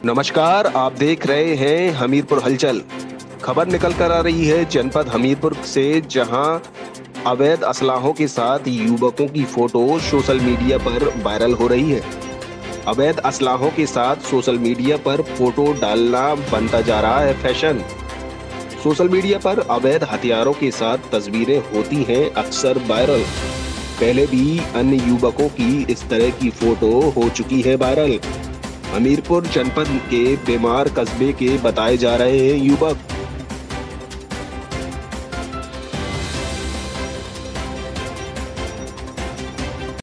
नमस्कार, आप देख रहे हैं हमीरपुर हलचल। खबर निकल कर आ रही है जनपद हमीरपुर से, जहां अवैध असलाहों के साथ युवकों की फोटो सोशल मीडिया पर वायरल हो रही है। अवैध असलाहों के साथ सोशल मीडिया पर फोटो डालना बनता जा रहा है फैशन। सोशल मीडिया पर अवैध हथियारों के साथ तस्वीरें होती हैं अक्सर वायरल। पहले भी अन्य युवकों की इस तरह की फोटो हो चुकी है वायरल। हमीरपुर जनपद के बेमार कस्बे के बताए जा रहे हैं युवक।